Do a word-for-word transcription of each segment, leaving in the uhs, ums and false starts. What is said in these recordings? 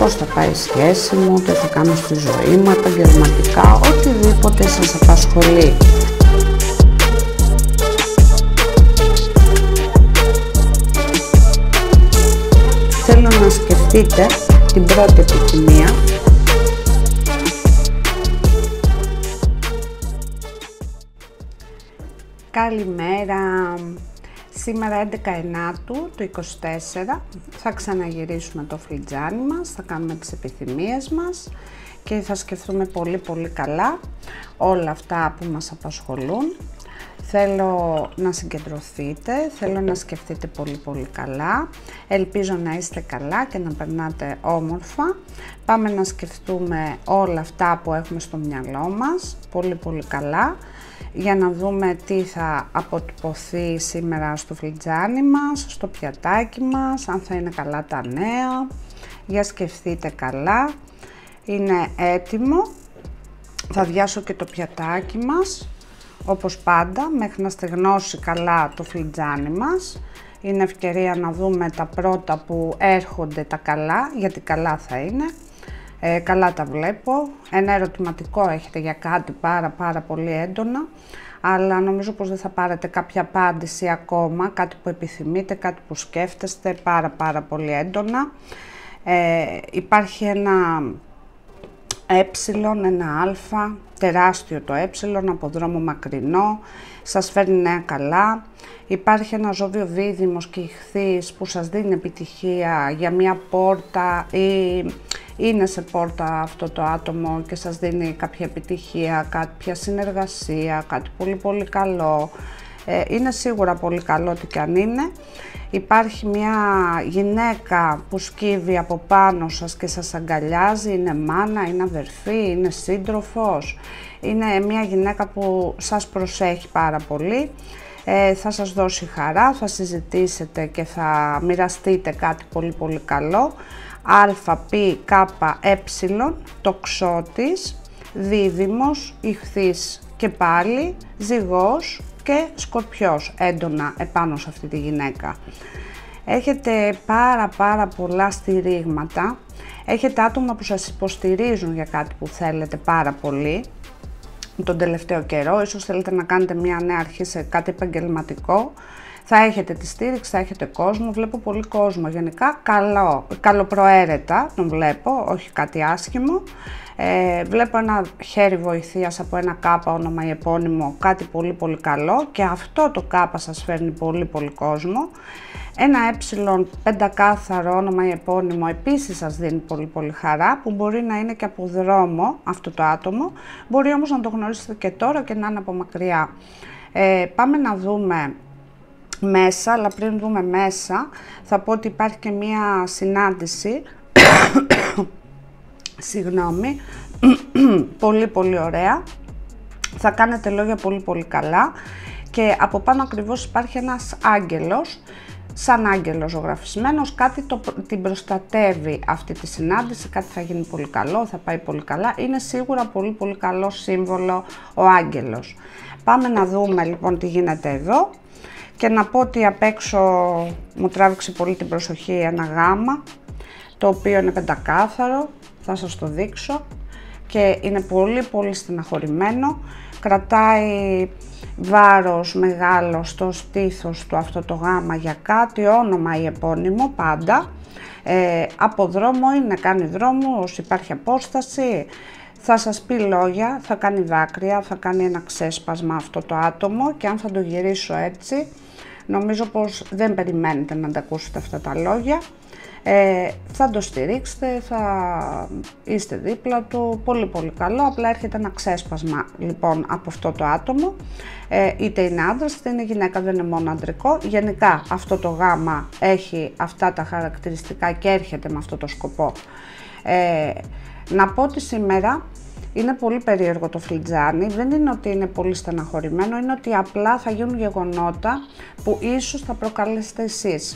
πώς θα πάει η σχέση μου, τι θα κάνω στη ζωή μου, επαγγελματικά, οτιδήποτε σας απασχολεί. Θέλω να σκεφτείτε την πρώτη επιθυμία. Καλημέρα! Σήμερα έντεκα Ενάτου του είκοσι τέσσερα θα ξαναγυρίσουμε το φλιτζάνι μας, θα κάνουμε τις επιθυμίες μας και θα σκεφτούμε πολύ πολύ καλά όλα αυτά που μας απασχολούν. Θέλω να συγκεντρωθείτε, θέλω να σκεφτείτε πολύ πολύ καλά, ελπίζω να είστε καλά και να περνάτε όμορφα. Πάμε να σκεφτούμε όλα αυτά που έχουμε στο μυαλό μας, πολύ πολύ καλά, για να δούμε τι θα αποτυπωθεί σήμερα στο φλιτζάνι μας, στο πιατάκι μας, αν θα είναι καλά τα νέα. Για σκεφτείτε καλά, είναι έτοιμο. Θα βιάσω και το πιατάκι μας, όπως πάντα, μέχρι να στεγνώσει καλά το φλιτζάνι μας. Είναι ευκαιρία να δούμε τα πρώτα που έρχονται τα καλά, γιατί καλά θα είναι. Ε, καλά τα βλέπω. Ένα ερωτηματικό έχετε για κάτι πάρα πάρα πολύ έντονα, αλλά νομίζω πως δεν θα πάρετε κάποια απάντηση ακόμα, κάτι που επιθυμείτε, κάτι που σκέφτεστε πάρα πάρα πολύ έντονα. Ε, υπάρχει ένα ε, ένα α, τεράστιο το ε, από δρόμο μακρινό, σας φέρνει νέα καλά. Υπάρχει ένα ζώδιο δίδυμος και ιχθύς που σας δίνει επιτυχία για μια πόρτα ή είναι σε πόρτα αυτό το άτομο και σας δίνει κάποια επιτυχία, κάποια συνεργασία, κάτι πολύ πολύ καλό. Ε, είναι σίγουρα πολύ καλό ό,τι και αν είναι. Υπάρχει μια γυναίκα που σκύβει από πάνω σας και σας αγκαλιάζει, είναι μάνα, είναι αδερφή, είναι σύντροφος. Είναι μια γυναίκα που σας προσέχει πάρα πολύ. Ε, θα σας δώσει χαρά, θα συζητήσετε και θα μοιραστείτε κάτι πολύ πολύ καλό. Α, Π, Κ, Ε, τοξότης, δίδυμος, ιχθύς και πάλι, ζυγός και σκορπιός έντονα επάνω σε αυτή τη γυναίκα. Έχετε πάρα πάρα πολλά στηρίγματα, έχετε άτομα που σας υποστηρίζουν για κάτι που θέλετε πάρα πολύ τον τελευταίο καιρό, ίσως θέλετε να κάνετε μια νέα αρχή σε κάτι επαγγελματικό. Θα έχετε τη στήριξη, θα έχετε κόσμο, βλέπω πολύ κόσμο, γενικά καλό, καλοπροαίρετα τον βλέπω, όχι κάτι άσχημο. Ε, βλέπω ένα χέρι βοηθείας από ένα κάπα όνομα ή επώνυμο, κάτι πολύ πολύ καλό και αυτό το κάπα σας φέρνει πολύ πολύ κόσμο. Ένα ε πεντακάθαρο όνομα ή επώνυμο επίσης σας δίνει πολύ πολύ χαρά, που μπορεί να είναι και από δρόμο αυτό το άτομο, μπορεί όμως να το γνωρίσετε και τώρα και να είναι από μακριά. Ε, πάμε να δούμε μέσα, αλλά πριν δούμε μέσα θα πω ότι υπάρχει και μία συνάντηση συγγνώμη πολύ πολύ ωραία, θα κάνετε λόγια πολύ πολύ καλά και από πάνω ακριβώς υπάρχει ένας άγγελος, σαν άγγελος ζωγραφισμένος, κάτι το, την προστατεύει αυτή τη συνάντηση, κάτι θα γίνει πολύ καλό, θα πάει πολύ καλά, είναι σίγουρα πολύ πολύ καλό σύμβολο ο άγγελος. Πάμε να δούμε λοιπόν τι γίνεται εδώ. Και να πω ότι απ' έξω μου τράβηξε πολύ την προσοχή ένα γάμα, το οποίο είναι πεντακάθαρο, θα σας το δείξω και είναι πολύ πολύ στεναχωρημένο, κρατάει βάρος μεγάλο στο στήθος του αυτό το γάμα για κάτι, όνομα ή επώνυμο πάντα, ε, από δρόμο είναι, κάνει δρόμος, υπάρχει απόσταση. Θα σας πει λόγια, θα κάνει δάκρυα, θα κάνει ένα ξέσπασμα αυτό το άτομο και αν θα το γυρίσω έτσι, νομίζω πως δεν περιμένετε να τα ακούσετε αυτά τα λόγια. Ε, θα το στηρίξετε, θα είστε δίπλα του, πολύ πολύ καλό, απλά έρχεται ένα ξέσπασμα λοιπόν από αυτό το άτομο, ε, είτε είναι άντρας είτε είναι γυναίκα, δεν είναι μόνο αντρικό. Γενικά αυτό το γάμα έχει αυτά τα χαρακτηριστικά και έρχεται με αυτό το σκοπό. Ε, να πω ότι σήμερα είναι πολύ περίεργο το φλιτζάνι, δεν είναι ότι είναι πολύ στεναχωρημένο, είναι ότι απλά θα γίνουν γεγονότα που ίσως θα προκαλέσετε εσείς.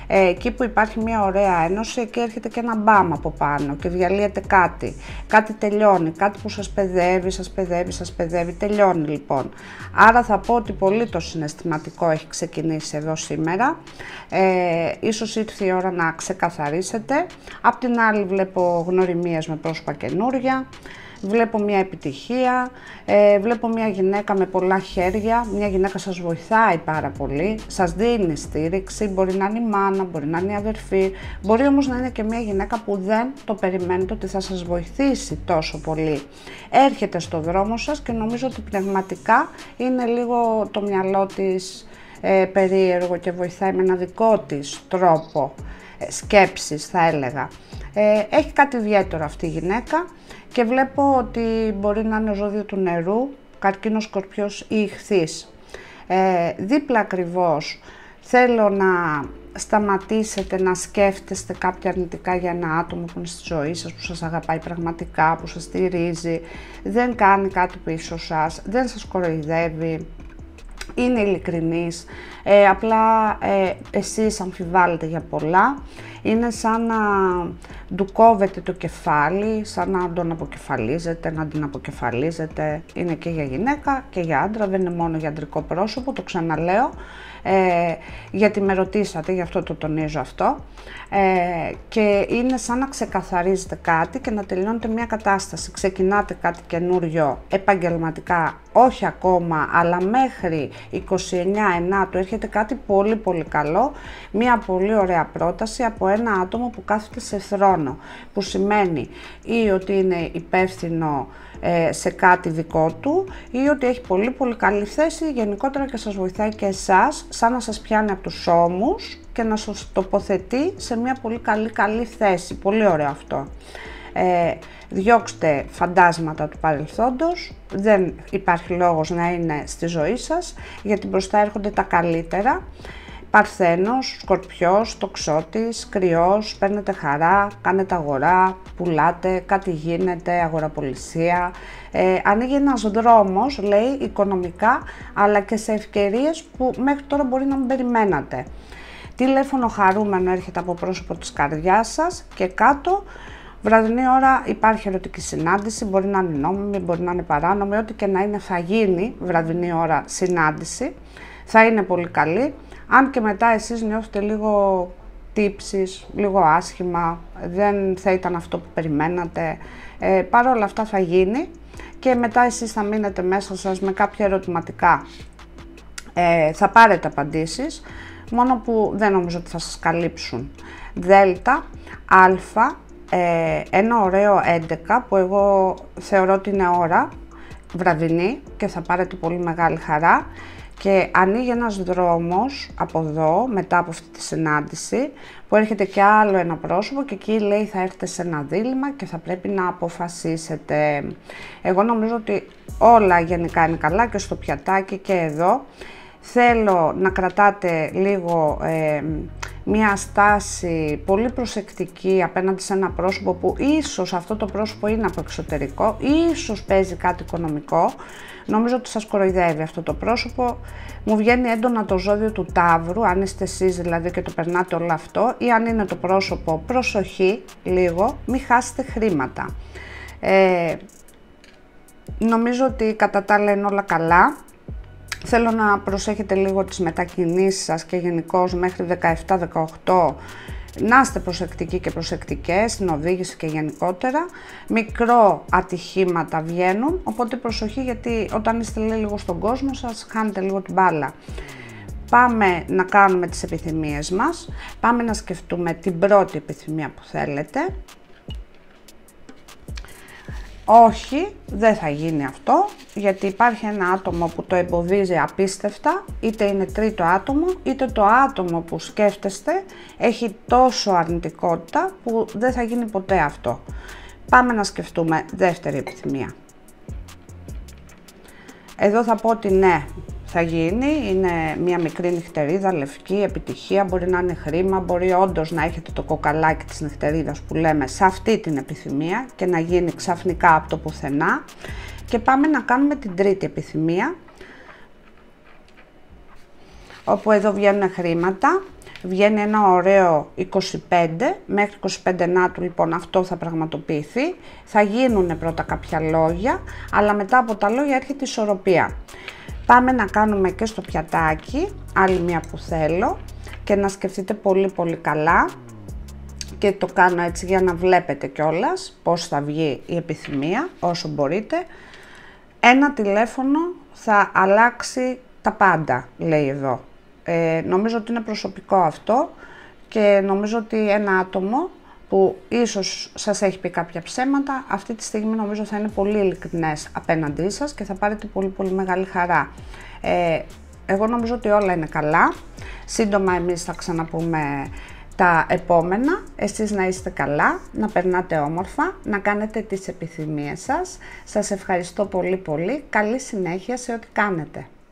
Ε, εκεί που υπάρχει μια ωραία ένωση, εκεί έρχεται και ένα μπαμ από πάνω και διαλύεται κάτι. Κάτι τελειώνει, κάτι που σας παιδεύει, σας παιδεύει, σας παιδεύει, τελειώνει λοιπόν. Άρα θα πω ότι πολύ το συναισθηματικό έχει ξεκινήσει εδώ σήμερα. Ε, ίσως ήρθε η ώρα να ξεκαθαρίσετε. Απ' την άλλη βλέπω γνωριμίες με πρόσωπα καινούρια. Βλέπω μια επιτυχία, ε, βλέπω μια γυναίκα με πολλά χέρια, μια γυναίκα σας βοηθάει πάρα πολύ, σας δίνει στήριξη, μπορεί να είναι η μάνα, μπορεί να είναι η αδερφή, μπορεί όμως να είναι και μια γυναίκα που δεν το περιμένετε ότι θα σας βοηθήσει τόσο πολύ. Έρχεται στο δρόμο σας και νομίζω ότι πνευματικά είναι λίγο το μυαλό της ε, περίεργο και βοηθάει με ένα δικό της τρόπο ε, σκέψης θα έλεγα. Ε, έχει κάτι ιδιαίτερο αυτή η γυναίκα. Και βλέπω ότι μπορεί να είναι ζώδιο του νερού, καρκίνος, σκορπιός ή ιχθύς. Ε, δίπλα ακριβώς θέλω να σταματήσετε να σκέφτεστε κάποια αρνητικά για ένα άτομο που είναι στη ζωή σας, που σας αγαπάει πραγματικά, που σας στηρίζει, δεν κάνει κάτι πίσω σας, δεν σας κοροϊδεύει, είναι ειλικρινής, ε, απλά ε, εσείς αμφιβάλλετε για πολλά. Είναι σαν να του κόβετε το κεφάλι, σαν να τον αποκεφαλίζετε, να την αποκεφαλίζετε. Είναι και για γυναίκα και για άντρα, δεν είναι μόνο για αντρικό πρόσωπο, το ξαναλέω. Ε, γιατί με ρωτήσατε, γι' αυτό το τονίζω αυτό. Ε, και είναι σαν να ξεκαθαρίζετε κάτι και να τελειώνετε μια κατάσταση. Ξεκινάτε κάτι καινούριο επαγγελματικά, όχι ακόμα, αλλά μέχρι είκοσι εννιά ενάτου έρχεται κάτι πολύ πολύ καλό, μια πολύ ωραία πρόταση από ένα άτομο που κάθεται σε θρόνο, που σημαίνει ή ότι είναι υπεύθυνο ε, σε κάτι δικό του ή ότι έχει πολύ πολύ καλή θέση γενικότερα και σας βοηθάει και εσάς, σαν να σας πιάνει από τους ώμους και να σας τοποθετεί σε μια πολύ καλή καλή θέση. Πολύ ωραίο αυτό. Ε, διώξτε φαντάσματα του παρελθόντος, δεν υπάρχει λόγος να είναι στη ζωή σας, γιατί μπροστά έρχονται τα καλύτερα. Παρθένος, Σκορπιός, Τοξότης, Κρυός, παίρνετε χαρά, κάνετε αγορά, πουλάτε, κάτι γίνεται, αγοραπολισία. Ε, ανοίγει ένας δρόμος, λέει, οικονομικά, αλλά και σε ευκαιρίες που μέχρι τώρα μπορεί να μην περιμένατε. Τηλέφωνο χαρούμενο έρχεται από πρόσωπο της καρδιάς σας και κάτω. Βραδινή ώρα υπάρχει ερωτική συνάντηση, μπορεί να είναι νόμιμη, μπορεί να είναι παράνομη, ό,τι και να είναι θα γίνει βραδινή ώρα συνάντηση, θα είναι πολύ καλή. Αν και μετά εσείς νιώθετε λίγο τύψεις, λίγο άσχημα, δεν θα ήταν αυτό που περιμένατε, ε, παρόλα αυτά θα γίνει και μετά εσείς θα μείνετε μέσα σας με κάποια ερωτηματικά. Ε, θα πάρετε απαντήσεις, μόνο που δεν νομίζω ότι θα σας καλύψουν. Δέλτα, Αλφα, ε, ένα ωραίο έντεκα που εγώ θεωρώ ότι είναι ώρα βραδινή και θα πάρετε πολύ μεγάλη χαρά. Και ανοίγει ένας δρόμος από εδώ, μετά από αυτή τη συνάντηση, που έρχεται και άλλο ένα πρόσωπο και εκεί λέει θα έρθετε σε ένα δίλημμα και θα πρέπει να αποφασίσετε. Εγώ νομίζω ότι όλα γενικά είναι καλά και στο πιατάκι και εδώ. Θέλω να κρατάτε λίγο ε, μια στάση πολύ προσεκτική απέναντι σε ένα πρόσωπο που ίσως αυτό το πρόσωπο είναι από εξωτερικό, ίσως παίζει κάτι οικονομικό. Νομίζω ότι σας κοροϊδεύει αυτό το πρόσωπο. Μου βγαίνει έντονα το ζώδιο του Ταύρου, αν είστε εσείς δηλαδή και το περνάτε όλο αυτό, ή αν είναι το πρόσωπο, προσοχή λίγο, μην χάσετε χρήματα. Ε, νομίζω ότι κατά τα άλλα είναι όλα καλά. Θέλω να προσέχετε λίγο τις μετακινήσεις σας και γενικώς μέχρι δεκαεπτά δεκαοκτώ να είστε προσεκτικοί και προσεκτικές στην οδήγηση και γενικότερα. Μικρό ατυχήματα βγαίνουν, οπότε προσοχή γιατί όταν είστε λίγο στον κόσμο σας χάνετε λίγο την μπάλα. Πάμε να κάνουμε τις επιθυμίες μας, πάμε να σκεφτούμε την πρώτη επιθυμία που θέλετε. Όχι, δεν θα γίνει αυτό, γιατί υπάρχει ένα άτομο που το εμποδίζει απίστευτα, είτε είναι τρίτο άτομο, είτε το άτομο που σκέφτεστε έχει τόσο αρνητικότητα που δεν θα γίνει ποτέ αυτό. Πάμε να σκεφτούμε δεύτερη επιθυμία. Εδώ θα πω ότι ναι, θα γίνει, είναι μια μικρή νυχτερίδα, λευκή, επιτυχία, μπορεί να είναι χρήμα, μπορεί όντως να έχετε το κοκαλάκι της νυχτερίδας που λέμε σε αυτή την επιθυμία και να γίνει ξαφνικά από το πουθενά. Και πάμε να κάνουμε την τρίτη επιθυμία, όπου εδώ βγαίνουν χρήματα. βγαίνει ένα ωραίο είκοσι πέντε, μέχρι είκοσι πέντε Νάτου λοιπόν αυτό θα πραγματοποιηθεί. Θα γίνουν πρώτα κάποια λόγια, αλλά μετά από τα λόγια έρχεται η ισορροπία. Πάμε να κάνουμε και στο πιατάκι, άλλη μία που θέλω, και να σκεφτείτε πολύ πολύ καλά, και το κάνω έτσι για να βλέπετε κιόλας πώς θα βγει η επιθυμία όσο μπορείτε. Ένα τηλέφωνο θα αλλάξει τα πάντα, λέει εδώ. Ε, νομίζω ότι είναι προσωπικό αυτό και νομίζω ότι ένα άτομο που ίσως σας έχει πει κάποια ψέματα, αυτή τη στιγμή νομίζω θα είναι πολύ ειλικρινές απέναντί σας και θα πάρετε πολύ πολύ μεγάλη χαρά. Ε, εγώ νομίζω ότι όλα είναι καλά. Σύντομα εμείς θα ξαναπούμε τα επόμενα. Εσείς να είστε καλά, να περνάτε όμορφα, να κάνετε τις επιθυμίες σας. Σας ευχαριστώ πολύ πολύ. Καλή συνέχεια σε ό,τι κάνετε.